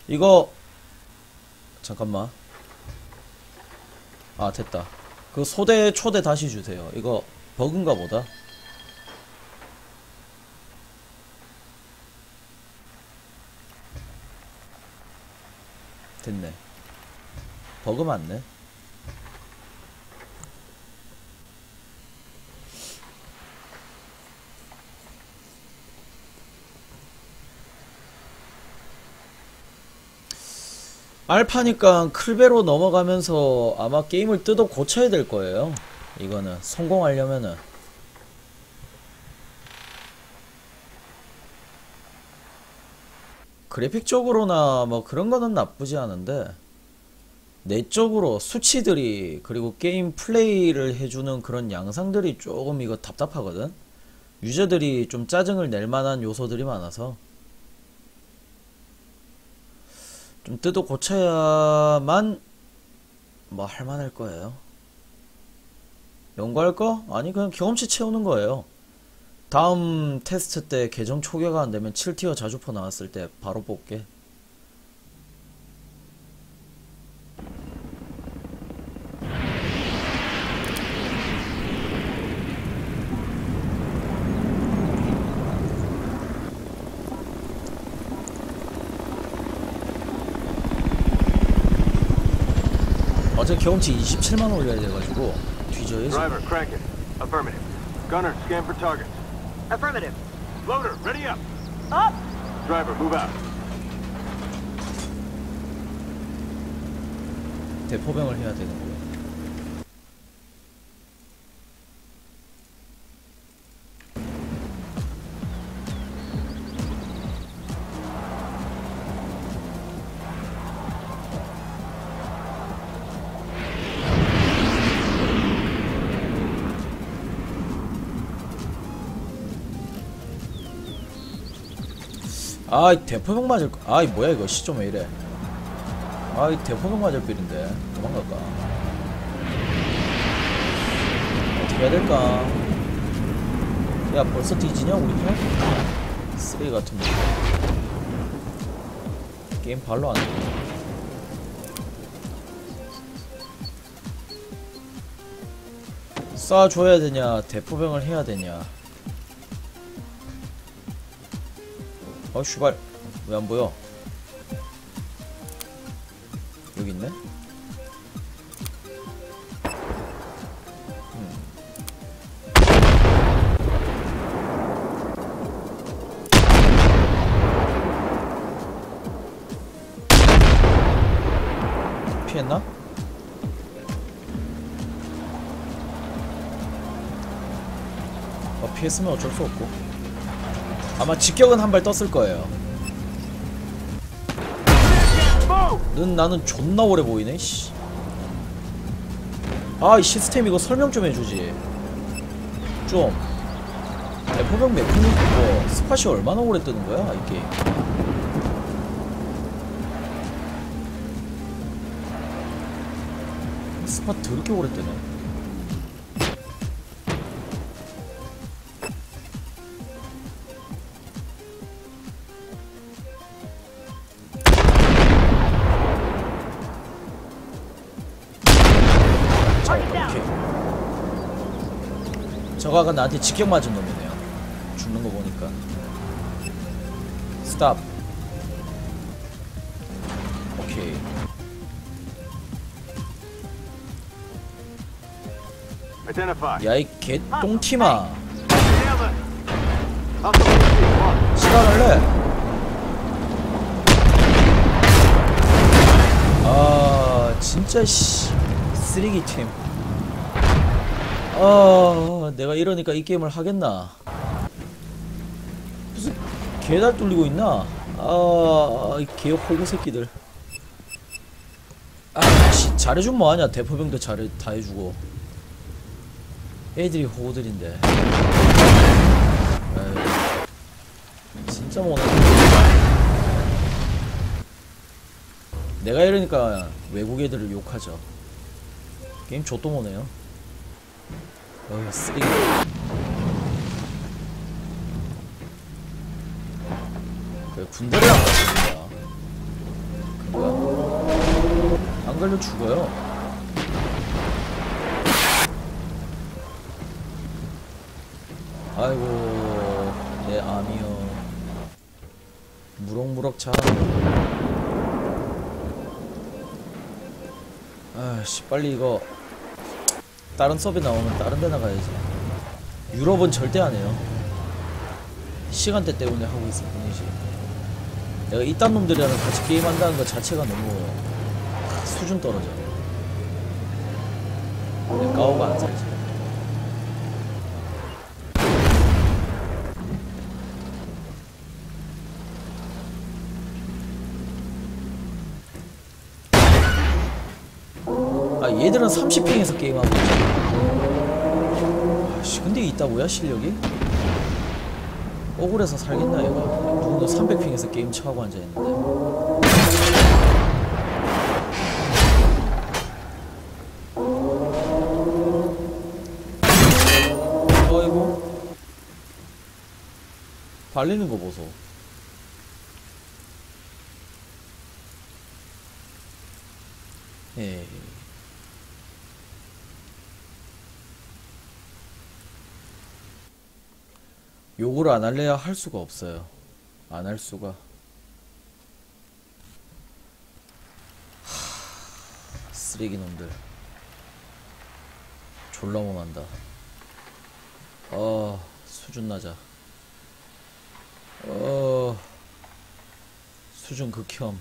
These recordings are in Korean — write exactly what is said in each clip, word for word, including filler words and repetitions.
이거 잠깐만. 아 됐다. 그 소대 초대 다시 주세요. 이거 버그인가 보다. 됐네. 버그 맞네. 알파니까 클베로 넘어가면서 아마 게임을 뜯어 고쳐야 될 거예요. 이거는 성공하려면은. 그래픽적으로나 뭐 그런 거는 나쁘지 않은데 내적으로 수치들이 그리고 게임 플레이를 해주는 그런 양상들이 조금 이거 답답하거든. 유저들이 좀 짜증을 낼 만한 요소들이 많아서 좀 뜯어 고쳐야만 뭐 할만할 거예요. 연구할 거? 아니 그냥 경험치 채우는 거예요. 다음 테스트 때 계정 초기화가 안되면 칠 티어 자주포 나왔을 때 바로 뽑게. 어제 경험치 이십칠만 올려야 돼가지고 뒤져야지. Driver, crank it. Affirmative. Gunner, scan for targets. Affirmative. Loader, ready up. Up. Driver, move out. 대포병을 해야 되는 거야. 아이 대포병 맞을 거. 아이 뭐야 이거 시점 왜 이래. 아이 대포병 맞을 빌인데 도망갈까. 어떻게 해야 될까. 야 벌써 뒤지냐 우리 편? 쓰레기 같은 거. 게임 발로 안 돼. 쏴줘야 되냐 대포병을 해야 되냐. 어 슈발 왜 안 보여? 여기 있네. 음. 피했나? 어, 피했으면 어쩔 수 없고. 아마 직격은 한 발 떴을 거예요. 는 나는 존나 오래 보이네. 씨. 아, 이 시스템 이거 설명 좀 해주지. 좀. 대포병 매핑이 뭐 스팟이 얼마나 오래 뜨는 거야 이 게임. 스팟 더럽게 오래 뜨네. 저거 아까 나한테 직격 맞은 놈이네요. 죽는 거 보니까. 스탑. 오케이. 야 이 개똥티마. 시간을래. 아 진짜 씨 쓰레기팀. 아 내가 이러니까 이 게임을 하겠나. 무슨 개달 뚫리고 있나. 아 이 개 호구 새끼들. 아씨 잘해주면 뭐하냐. 대포병도 잘해 다 해주고. 애들이 호구들인데. 에이, 진짜 못해. 내가 이러니까 외국 애들을 욕하죠. 게임 좆도 못해요. 어휴 쓰레기. 그 군대를 안 갔습니다. 안 걸려 죽어요. 아이고 내 암이요. 무럭무럭 자. 아씨 빨리 이거 다른 서버 나오면 다른 데 나가야지. 유럽은 절대 안 해요. 시간대 때문에 하고 있을 뿐이지. 내가 이딴 놈들이랑 같이 게임한다는 것 자체가 너무 수준 떨어져. 내 까오가 안 살지. 아 얘들은 삼십 핑에서 게임하고 있잖아. 아씨 근데 있다고야 실력이? 억울해서 살겠나 얘가. 누군가 삼백 핑에서 게임 쳐하고 앉아있는데. 어이구 발리는 거 보소. 에이. 욕을 안 할래야 할 수가 없어요. 안 할 수가. 하... 쓰레기 놈들. 졸라 못한다. 어, 수준 낮아. 어, 수준 극혐.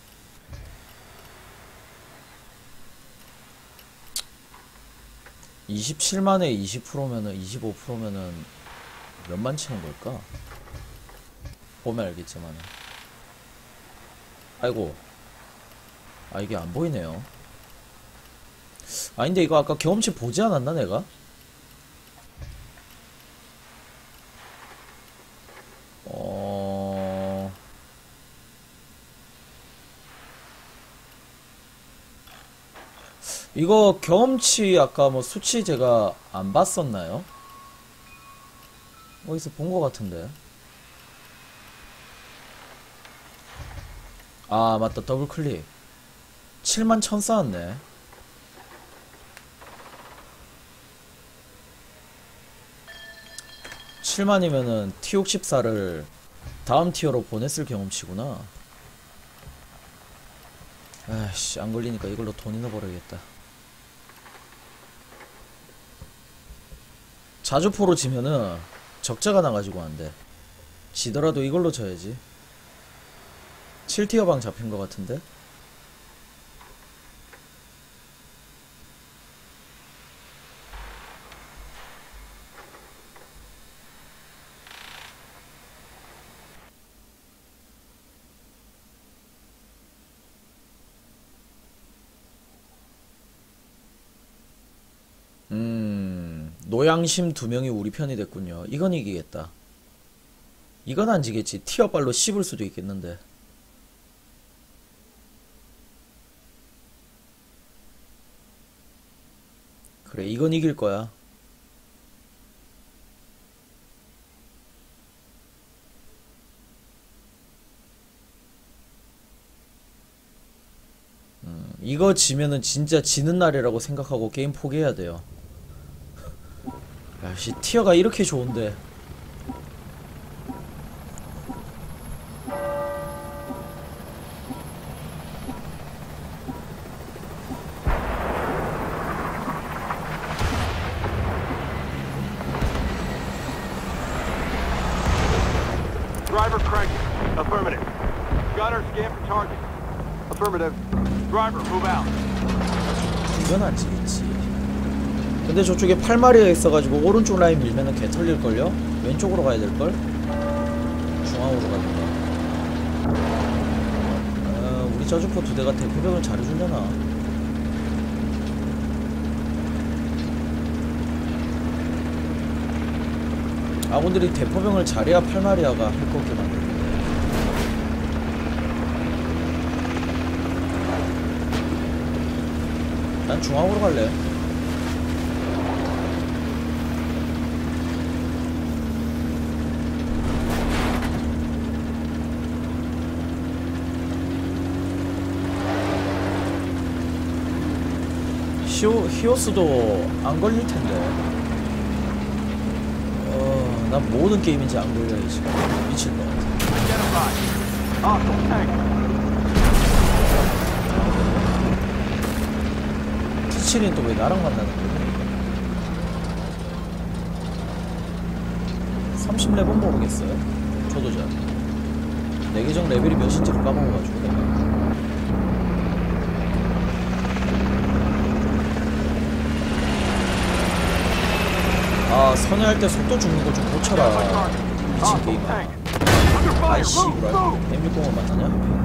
이십칠만에 이십 퍼센트면은 이십오 퍼센트면은 몇만 치는 걸까? 보면 알겠지만. 아이고. 아 이게 안 보이네요. 아닌데 이거 아까 경험치 보지 않았나 내가? 어... 이거 경험치 아까 뭐 수치 제가 안 봤었나요? 어디서 본 것 같은데. 아 맞다 더블클릭. 칠만 천 쌓았네. 칠만이면은 티 육십사를 다음 티어로 보냈을 경험치구나. 아이씨 안 걸리니까 이걸로 돈이나 벌어야겠다. 자주포로 지면은 적자가 나가지고 안돼. 지더라도 이걸로 져야지. 칠 티어 방 잡힌 것 같은데? 음... 노양심 두 명이 우리 편이 됐군요. 이건 이기겠다. 이건 안 지겠지. 티어발로 씹을 수도 있겠는데. 그래 이건 이길 거야. 음, 이거 지면은 진짜 지는 날이라고 생각하고 게임 포기해야 돼요. 야씨 티어가 이렇게 좋은데. Driver cranking. Affirmative. Gunner scan for target. Affirmative. Driver, move out. 이건 안 지겠지. 근데 저쪽에 팔 마리가 있어가지고 오른쪽 라인 밀면은 개 털릴걸요? 왼쪽으로 가야 될걸? 중앙으로 가든가. 아, 우리 저주포 두 대가 대표병을 잘해주려나? 아군들이 대포병을 잘해야 팔 마리아가 할 것 같게 만드는데. 난 중앙으로 갈래. 히오, 히오스도 안 걸릴 텐데. 어, 난 모든 게임인지 안 걸려요, 지금. 미칠 것 같아. Identified. Hostile tank. 티칠은 또 왜 나랑 만나는 거야? 삼십 레벨 모르겠어요. 저도 잘. 내 계정 레벨이 몇인지를 까먹어가지고 내가. 아, 선회할 때 속도 죽는 거 좀 고쳐라. 미친 Hostile 게임아. tank. Under fire. 아이씨, Move, 브랄. move. 엠육공을 만나냐?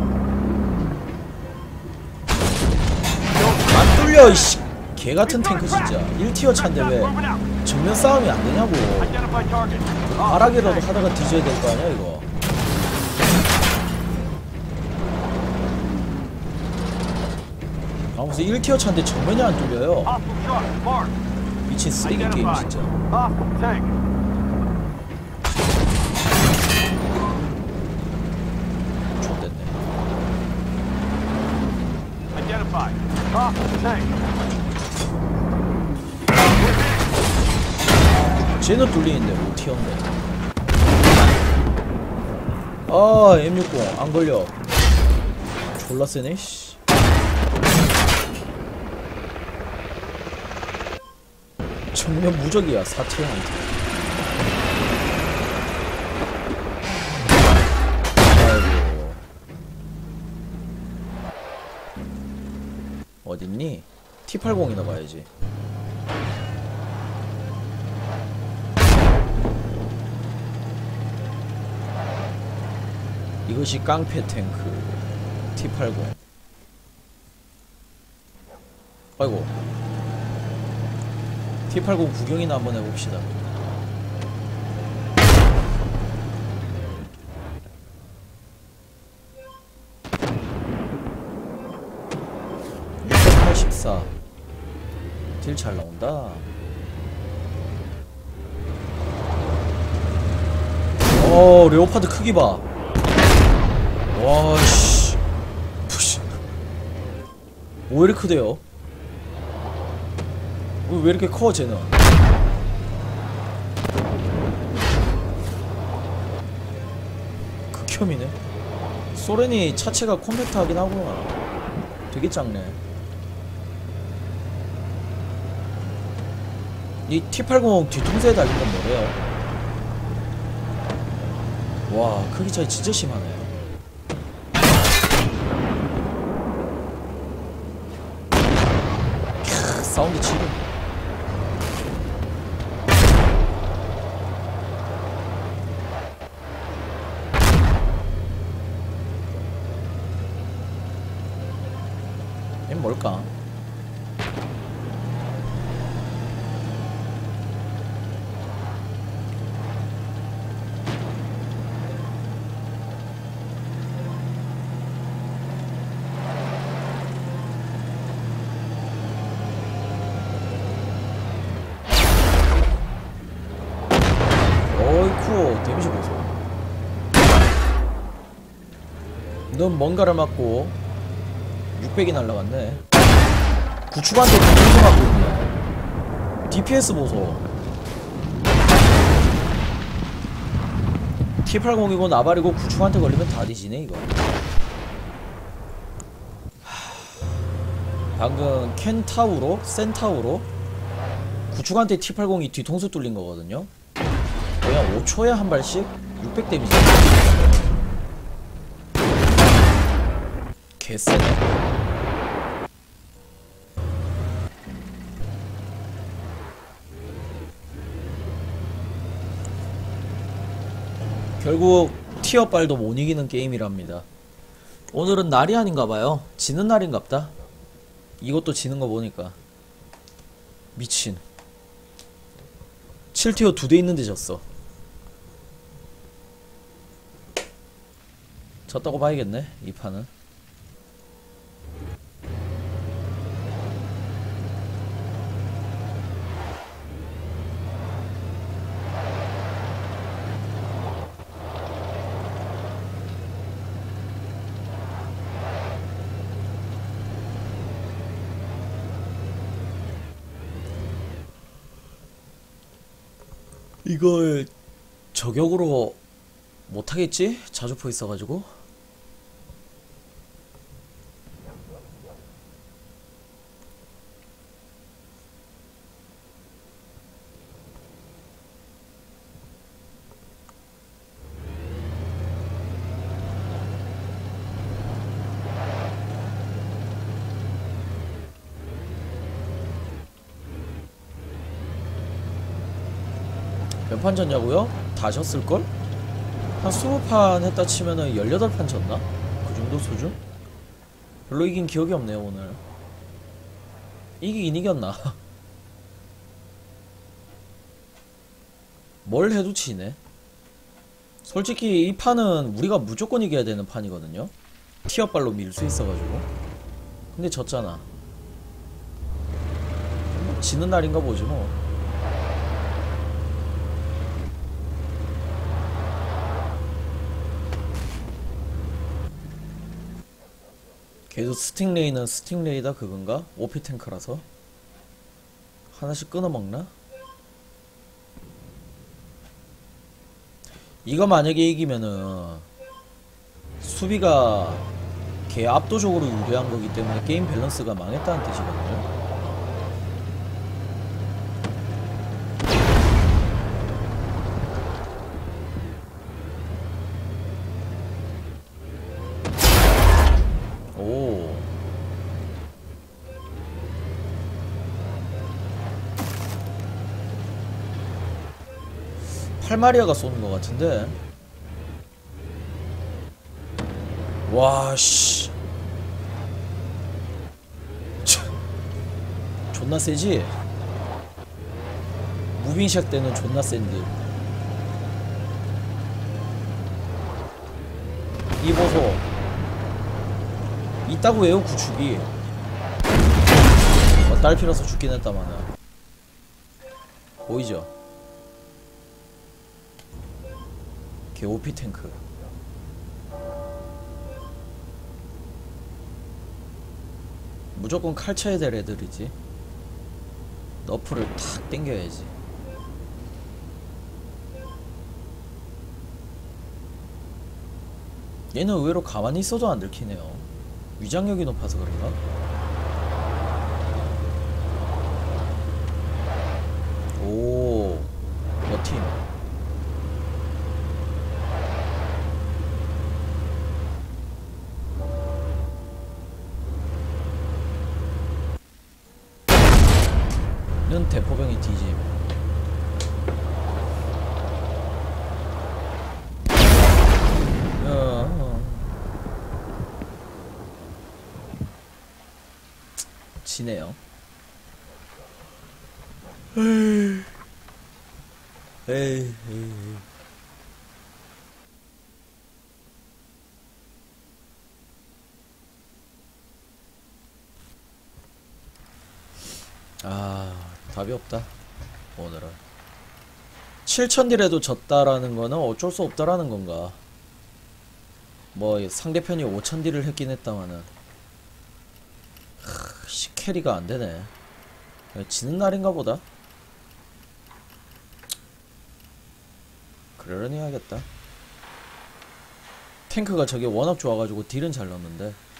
안 뚫려, 이씨. 개 같은 탱크 진짜. 일 티어 차인데 왜 Moving out. 정면 싸움이 안 되냐고. Identify target. 바라기라도 하다가 뒤져야 될 거 아니야, 이거. 아, 무슨 일 티어 차인데 정면이 안 뚫려요. Hostile truck. Mark. 미친 쓰레기 게임 Identified. 진짜. Hostile tank. X됐네. Identified. Hostile tank. 쟤는 뚫리는데 오 티어인데. 아, 엠육공 안 걸려. 졸라 세네, 씨. 정면 무적이야, 사 티어한테. 아이고. 어딨니? 티 팔십이나 봐야지. 이것이 깡패 탱크 티 팔십. 아이고. 티 팔십 구경이나 한번 해봅시다. 육백팔십사. 딜 잘 나온다. 오, 레오파드 크기 봐. 와씨, 푸시. 왜 이렇게 크대요? 왜 이렇게 커 쟤는? 극혐이네. 소렌이 차체가 컴팩트하긴 하구나. 되게 작네. 이 티 팔십 뒤통수에 달린 건 뭐래요? 와, 크기 차이 진짜 심하네. 캬, 사운드 지금. 얘 뭘까? 어이쿠, 데미지 보소. 넌 뭔가를 맞고 육백이 날라갔네. 구축한테 뒤통수 맞고 있네. 디피에스 보소. 티 팔십이고 나발이고 구축한테 걸리면 다 뒤지네 이거. 방금 켄타우로, 센타우로 구축한테 티 팔십이 뒤통수 뚫린 거거든요. 그냥 오 초에 한 발씩 육백 데미지. 개쎄네. 결국 티어빨도 못 이기는 게임이랍니다. 오늘은 날이 아닌가봐요. 지는 날인갑다. 이것도 지는 거 보니까 미친. 칠 티어 두 대 있는데 졌어. 졌다고 봐야겠네 이 판은. 이걸 저격으로 못하겠지? 자주포 있어가지고. 몇 판 졌냐고요? 다 졌을걸? 한 이십 판 했다 치면은 십팔 판 졌나? 그 정도 수준? 별로 이긴 기억이 없네요 오늘. 이기긴 이겼나? 뭘 해도 지네. 솔직히 이 판은 우리가 무조건 이겨야 되는 판이거든요. 티어발로 밀 수 있어가지고. 근데 졌잖아. 뭐 지는 날인가 보지 뭐. 걔도 스팅레이는 스팅레이다 그건가? 오피 탱크라서 하나씩 끊어먹나? 이거 만약에 이기면은 수비가 걔 압도적으로 유리한 거기 때문에 게임 밸런스가 망했다는 뜻이거든요. 오. 팔마리아가 쏘는 것 같은데. 와, 씨. 존나 세지? 무빙샷 때는 존나 센데. 이 보소. 있다고 해요, 구축이. 어, 딸피라서 죽긴 했다마는. 보이죠? 개 오피 탱크. 무조건 칼 쳐야 될 애들이지. 너프를 탁 땡겨야지. 얘는 의외로 가만히 있어도 안 들키네요. 위장력이 높아서 그런가? 오, 몇 팀? 는 대포병이 뒤짐. 어, 지네요. 에이, 에이, 에이. 아, 답이 없다 오늘은. 칠천 딜에도 졌다라는 거는 어쩔 수 없다라는 건가. 뭐 상대편이 오천 딜을 했긴 했다마는 씨, 캐리가 안되네. 지는 날인가 보다. 그러려니 해야겠다. 탱크가 저게 워낙 좋아가지고 딜은 잘 넣는데